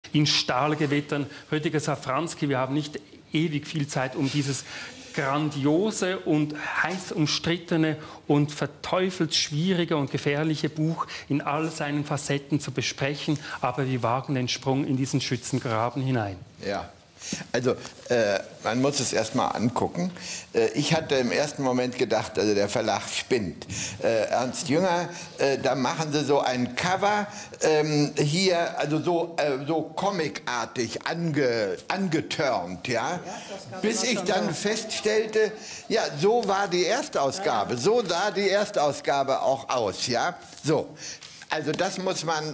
in Stahlgewittern. Rüdiger Safranski, wir haben nicht ewig viel Zeit, um dieses grandiose und heiß umstrittene und verteufelt schwierige und gefährliche Buch in all seinen Facetten zu besprechen. Aber wir wagen den Sprung in diesen Schützengraben hinein. Ja. Also, man muss es erst mal angucken. Ich hatte im ersten Moment gedacht, also der Verlag spinnt. Ernst Jünger, da machen sie so ein Cover, hier, also so comicartig angetürmt, ja. Bis ich dann feststellte, ja, so war die Erstausgabe, so sah die Erstausgabe auch aus, ja. So, also das muss man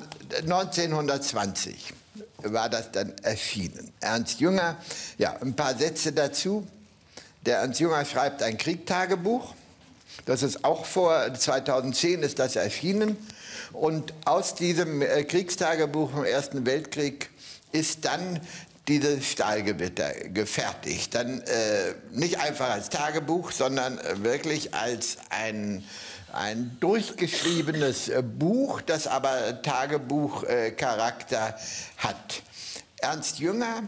1920. War das dann erschienen. Ernst Jünger, ja, ein paar Sätze dazu. Der Ernst Jünger schreibt ein Kriegstagebuch. Das ist auch vor 2010 ist das erschienen. Und aus diesem Kriegstagebuch im Ersten Weltkrieg ist dann dieses Stahlgewitter gefertigt. Dann nicht einfach als Tagebuch, sondern wirklich als ein durchgeschriebenes Buch, das aber Tagebuchcharakter hat. Ernst Jünger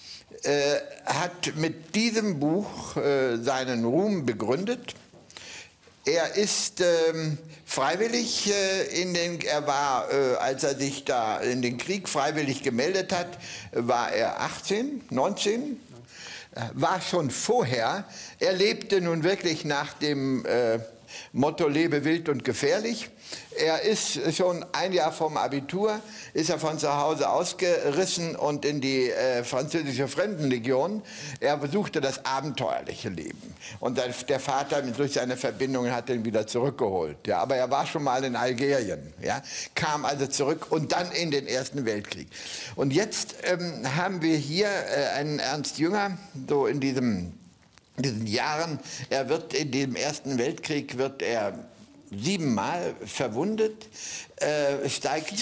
hat mit diesem Buch seinen Ruhm begründet. Er ist freiwillig er war, als er sich da in den Krieg freiwillig gemeldet hat, war er 18, 19, war schon vorher. Er lebte nun wirklich nach dem Motto lebe wild und gefährlich. Er ist schon ein Jahr vom Abitur, ist er von zu Hause ausgerissen und in die französische Fremdenlegion. Er besuchte das abenteuerliche Leben. Und der Vater durch seine Verbindungen hat ihn wieder zurückgeholt. Ja, aber er war schon mal in Algerien, ja, kam also zurück und dann in den Ersten Weltkrieg. Und jetzt haben wir hier einen Ernst Jünger, so in diesen Jahren. Er wird in dem Ersten Weltkrieg 7-mal verwundet, steigt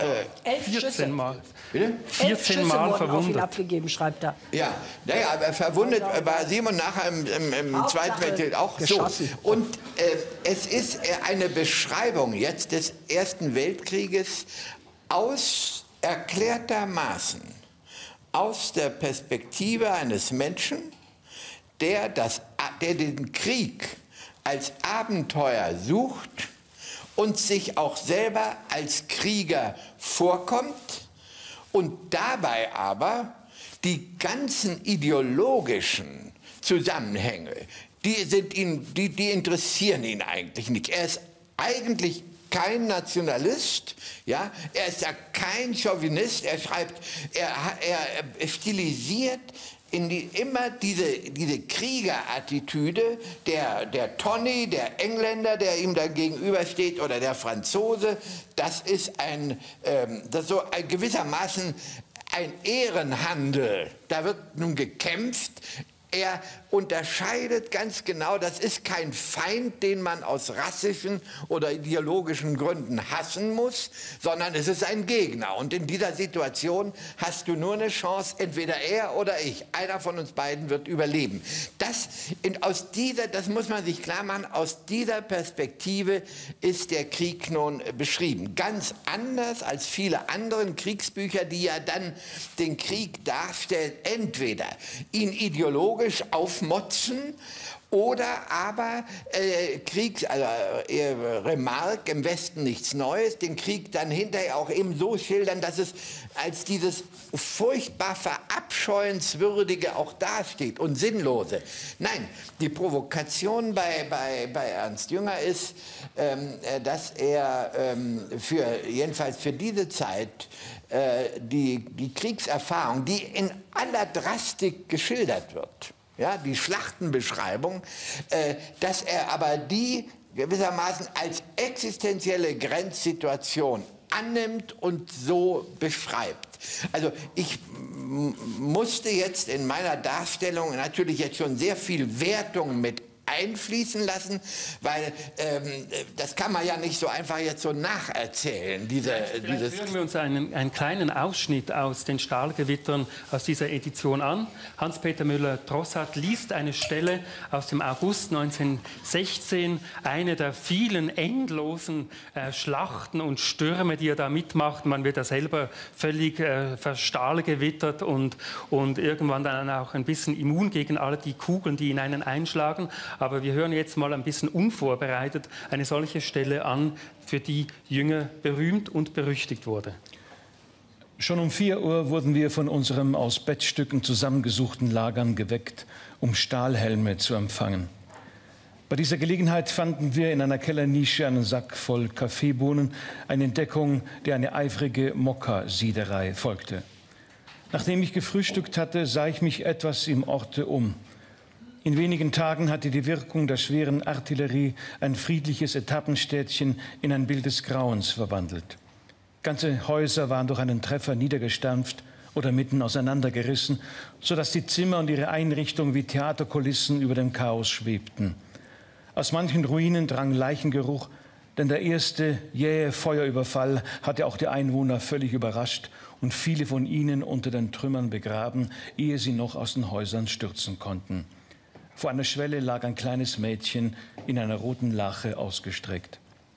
14 Mal. Bitte? 14 Mal verwundet. Abgegeben, schreibt er. Ja, naja, aber verwundet war 7 und nachher im Zweiten Weltkrieg auch geschossen. So. Und es ist eine Beschreibung jetzt des Ersten Weltkrieges erklärtermaßen aus der Perspektive eines Menschen, der den Krieg als Abenteuer sucht und sich auch selber als Krieger vorkommt und dabei aber die ganzen ideologischen Zusammenhänge, die interessieren ihn eigentlich nicht. Er ist eigentlich kein Nationalist, ja, er ist ja kein Chauvinist, er schreibt, er stilisiert immer diese Kriegerattitüde, der Tony, der Engländer, der ihm da gegenübersteht, oder der Franzose, das ist so gewissermaßen ein Ehrenhandel. Da wird nun gekämpft. Er unterscheidet ganz genau, das ist kein Feind, den man aus rassischen oder ideologischen Gründen hassen muss, sondern es ist ein Gegner. Und in dieser Situation hast du nur eine Chance, entweder er oder ich. Einer von uns beiden wird überleben. Das muss man sich klar machen, aus dieser Perspektive ist der Krieg nun beschrieben. Ganz anders als viele andere Kriegsbücher, die ja dann den Krieg darstellen, entweder ihn ideologisch aufmotzen oder aber Remarque, im Westen nichts Neues, den Krieg dann hinterher auch eben so schildern, dass es als dieses furchtbar verabscheuenswürdige auch dasteht und sinnlose. Nein, die Provokation bei Ernst Jünger ist, dass er jedenfalls für diese Zeit die Kriegserfahrung, die in aller Drastik geschildert wird, ja, die Schlachtenbeschreibung, dass er aber die gewissermaßen als existenzielle Grenzsituation annimmt und so beschreibt. Also ich musste jetzt in meiner Darstellung natürlich jetzt schon sehr viel Wertung mit einfließen lassen, weil das kann man ja nicht so einfach jetzt so nacherzählen. Vielleicht hören wir uns einen kleinen Ausschnitt aus den Stahlgewittern aus dieser Edition an. Hans-Peter Müller-Drossat liest eine Stelle aus dem August 1916, eine der vielen endlosen Schlachten und Stürme, die er da mitmacht. Man wird ja selber völlig verstahlgewittert und irgendwann dann auch ein bisschen immun gegen alle die Kugeln, die in einen einschlagen. Aber wir hören jetzt mal ein bisschen unvorbereitet eine solche Stelle an, für die Jünger berühmt und berüchtigt wurde. Schon um 4 Uhr wurden wir von unserem aus Bettstücken zusammengesuchten Lagern geweckt, um Stahlhelme zu empfangen. Bei dieser Gelegenheit fanden wir in einer Kellernische einen Sack voll Kaffeebohnen, eine Entdeckung, der eine eifrige Mokka-Siederei folgte. Nachdem ich gefrühstückt hatte, sah ich mich etwas im Orte um. In wenigen Tagen hatte die Wirkung der schweren Artillerie ein friedliches Etappenstädtchen in ein Bild des Grauens verwandelt. Ganze Häuser waren durch einen Treffer niedergestampft oder mitten auseinandergerissen, sodass die Zimmer und ihre Einrichtung wie Theaterkulissen über dem Chaos schwebten. Aus manchen Ruinen drang Leichengeruch, denn der erste jähe Feuerüberfall hatte auch die Einwohner völlig überrascht und viele von ihnen unter den Trümmern begraben, ehe sie noch aus den Häusern stürzen konnten. Vor einer Schwelle lag ein kleines Mädchen in einer roten Lache ausgestreckt.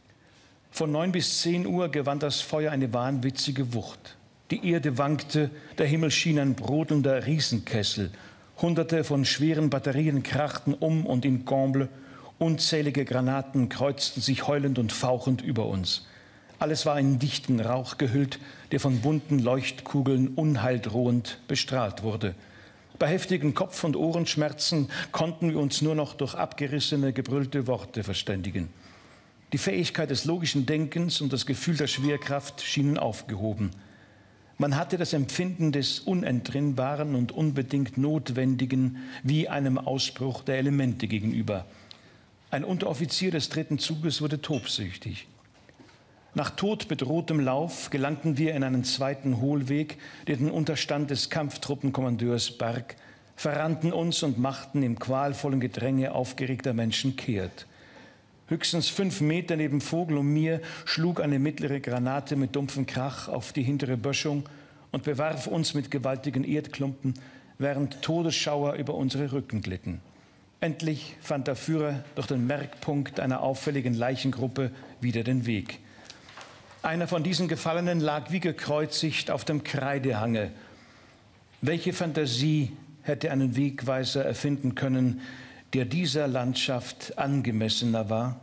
Von 9 bis 10 Uhr gewann das Feuer eine wahnwitzige Wucht. Die Erde wankte, der Himmel schien ein brodelnder Riesenkessel. Hunderte von schweren Batterien krachten um und in Comble. Unzählige Granaten kreuzten sich heulend und fauchend über uns. Alles war in dichten Rauch gehüllt, der von bunten Leuchtkugeln unheildrohend bestrahlt wurde. Bei heftigen Kopf- und Ohrenschmerzen konnten wir uns nur noch durch abgerissene, gebrüllte Worte verständigen. Die Fähigkeit des logischen Denkens und das Gefühl der Schwerkraft schienen aufgehoben. Man hatte das Empfinden des Unentrinnbaren und unbedingt Notwendigen wie einem Ausbruch der Elemente gegenüber. Ein Unteroffizier des 3. Zuges wurde tobsüchtig. Nach todbedrohtem Lauf gelangten wir in einen zweiten Hohlweg, der den Unterstand des Kampftruppenkommandeurs barg, verrannten uns und machten im qualvollen Gedränge aufgeregter Menschen kehrt. Höchstens 5 Meter neben Vogel und mir schlug eine mittlere Granate mit dumpfem Krach auf die hintere Böschung und bewarf uns mit gewaltigen Erdklumpen, während Todesschauer über unsere Rücken glitten. Endlich fand der Führer durch den Merkpunkt einer auffälligen Leichengruppe wieder den Weg. Einer von diesen Gefallenen lag wie gekreuzigt auf dem Kreidehange. Welche Fantasie hätte einen Wegweiser erfinden können, der dieser Landschaft angemessener war?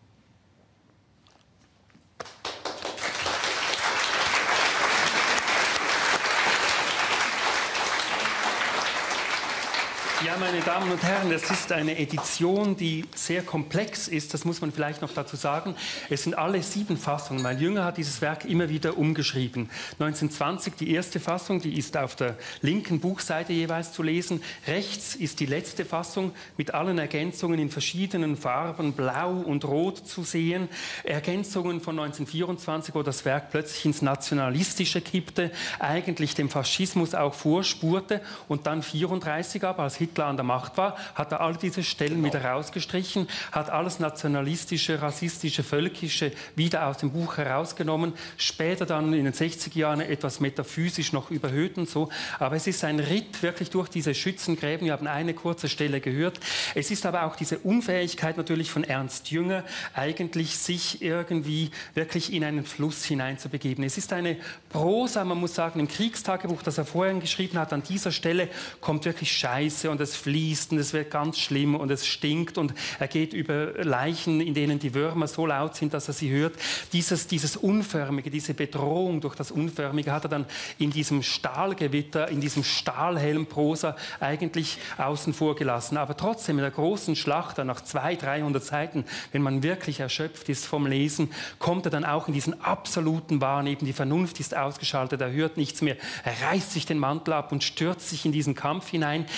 Ja, meine Damen und Herren, das ist eine Edition, die sehr komplex ist, das muss man vielleicht noch dazu sagen. Es sind alle 7 Fassungen, weil Jünger hat dieses Werk immer wieder umgeschrieben. 1920 die erste Fassung, die ist auf der linken Buchseite jeweils zu lesen. Rechts ist die letzte Fassung mit allen Ergänzungen in verschiedenen Farben, blau und rot zu sehen. Ergänzungen von 1924, wo das Werk plötzlich ins Nationalistische kippte, eigentlich dem Faschismus auch vorspurte und dann 1934 aber, als Hitler an der Macht war, hat er all diese Stellen wieder rausgestrichen, hat alles nationalistische, rassistische, völkische wieder aus dem Buch herausgenommen, später dann in den 60er Jahren etwas metaphysisch noch überhöht und so. Aber es ist ein Ritt wirklich durch diese Schützengräben. Wir haben eine kurze Stelle gehört. Es ist aber auch diese Unfähigkeit natürlich von Ernst Jünger, eigentlich sich irgendwie wirklich in einen Fluss hineinzubegeben. Es ist eine Prosa, man muss sagen, im Kriegstagebuch, das er vorhin geschrieben hat, an dieser Stelle kommt wirklich Scheiße und es fließt und es wird ganz schlimm und es stinkt und er geht über Leichen, in denen die Würmer so laut sind, dass er sie hört. Dieses Unförmige, diese Bedrohung durch das Unförmige hat er dann in diesem Stahlgewitter, in diesem Stahlhelm-Prosa eigentlich außen vor gelassen. Aber trotzdem in der großen Schlacht, nach 200-300 Seiten, wenn man wirklich erschöpft ist vom Lesen, kommt er dann auch in diesen absoluten Wahn, eben die Vernunft ist ausgeschaltet, er hört nichts mehr, er reißt sich den Mantel ab und stürzt sich in diesen Kampf hinein, in einer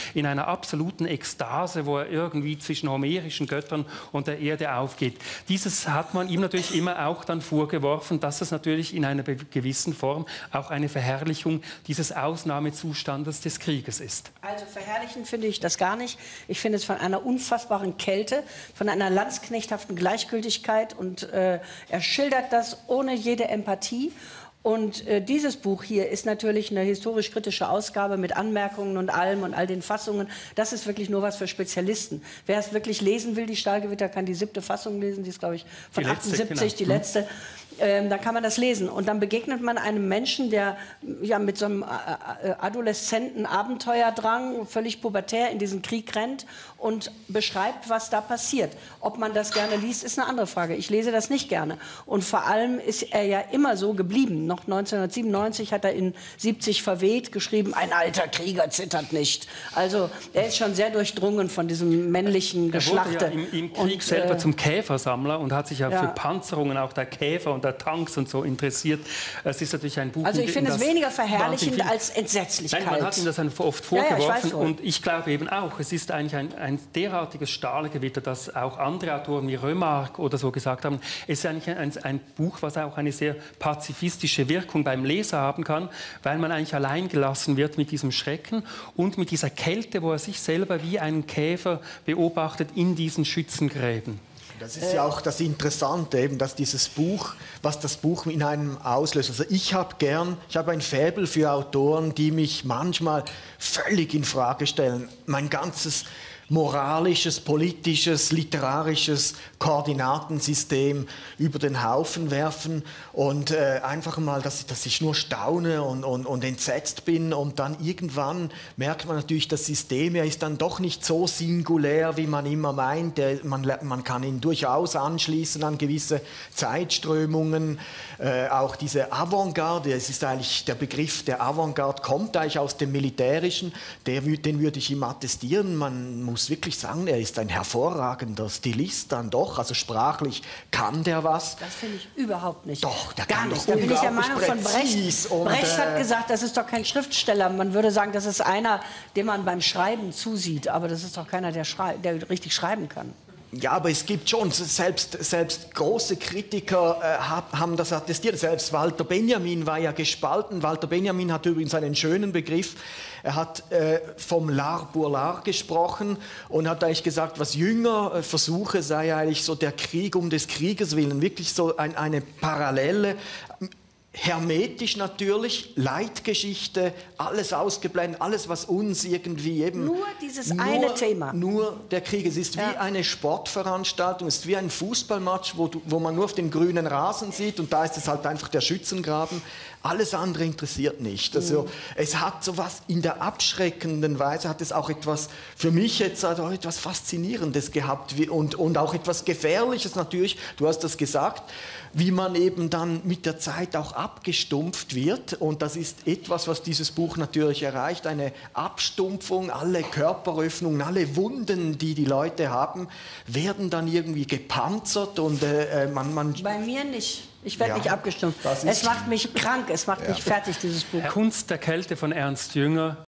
absoluten Ekstase, wo er irgendwie zwischen homerischen Göttern und der Erde aufgeht. Dieses hat man ihm natürlich immer auch dann vorgeworfen, dass es natürlich in einer gewissen Form auch eine Verherrlichung dieses Ausnahmezustandes des Krieges ist. Also verherrlichen finde ich das gar nicht. Ich finde es von einer unfassbaren Kälte, von einer landsknechthaften Gleichgültigkeit und er schildert das ohne jede Empathie. Und dieses Buch hier ist natürlich eine historisch-kritische Ausgabe mit Anmerkungen und allem und all den Fassungen. Das ist wirklich nur was für Spezialisten. Wer es wirklich lesen will, die Stahlgewitter, kann die 7. Fassung lesen. Die ist, glaube ich, von die letzte, 78, genau. Die letzte. Dann kann man das lesen. Und dann begegnet man einem Menschen, der ja mit so einem adoleszenten Abenteuerdrang, völlig pubertär in diesen Krieg rennt und beschreibt, was da passiert. Ob man das gerne liest, ist eine andere Frage. Ich lese das nicht gerne. Und vor allem ist er ja immer so geblieben. Noch 1997 hat er in 70 verweht geschrieben, ein alter Krieger zittert nicht. Also er ist schon sehr durchdrungen von diesem männlichen Geschlachte. Er wurde ja im Krieg selber zum Käfersammler und hat sich ja für Panzerungen auch der Käfer und der Tanks und so interessiert. Es ist natürlich ein Buch... Also ich finde es weniger verherrlichend als Entsetzlichkeit. Nein, man hat ihm das oft vorgeworfen und ich glaube eben auch, es ist eigentlich ein derartiges Stahlgewitter, dass auch andere Autoren wie Remarque oder so gesagt haben, es ist eigentlich ein Buch, was auch eine sehr pazifistische Wirkung beim Leser haben kann, weil man eigentlich allein gelassen wird mit diesem Schrecken und mit dieser Kälte, wo er sich selber wie einen Käfer beobachtet in diesen Schützengräben. Das ist ja auch das Interessante, eben, dass dieses Buch, was das Buch in einem auslöst. Also ich habe ein Faible für Autoren, die mich manchmal völlig in Frage stellen. Mein ganzes moralisches, politisches, literarisches Koordinatensystem über den Haufen werfen und einfach mal, dass ich nur staune und entsetzt bin und dann irgendwann merkt man natürlich, das System ist dann doch nicht so singulär, wie man immer meint. Man kann ihn durchaus anschließen an gewisse Zeitströmungen, auch diese Avantgarde, es ist eigentlich der Begriff der Avantgarde kommt eigentlich aus dem Militärischen, den würde ich ihm attestieren, man muss wirklich sagen, er ist ein hervorragender Stilist dann doch, also sprachlich kann der was. Das finde ich überhaupt nicht. Doch, der gar kann nicht. doch Da bin ich der Meinung von Brecht. Brecht hat gesagt, das ist doch kein Schriftsteller. Man würde sagen, das ist einer, dem man beim Schreiben zusieht, aber das ist doch keiner, der richtig schreiben kann. Ja, aber es gibt schon, selbst große Kritiker haben das attestiert. Selbst Walter Benjamin war ja gespalten. Walter Benjamin hat übrigens einen schönen Begriff. Er hat vom l'art pour l'art gesprochen und hat eigentlich gesagt, was Jünger versuche, sei eigentlich so der Krieg um des Krieges willen. Wirklich so eine Parallele. Hermetisch natürlich, Leitgeschichte, alles ausgeblendet, alles, was uns irgendwie eben... Nur dieses eine Thema. Nur der Krieg. Es ist wie eine Sportveranstaltung, es ist wie ein Fußballmatch, wo man nur auf dem grünen Rasen sieht und da ist es halt einfach der Schützengraben. Alles andere interessiert nicht. Also, es hat so was in der abschreckenden Weise, hat es auch etwas, für mich jetzt auch etwas Faszinierendes gehabt und auch etwas Gefährliches natürlich, du hast das gesagt, wie man eben dann mit der Zeit auch abgestumpft wird. Und das ist etwas, was dieses Buch natürlich erreicht, eine Abstumpfung, alle Körperöffnungen, alle Wunden, die die Leute haben, werden dann irgendwie gepanzert und man... Bei mir nicht. Ich werde nicht abgestumpft. Es macht mich krank, es macht mich fertig, dieses Buch. Kunst der Kälte von Ernst Jünger.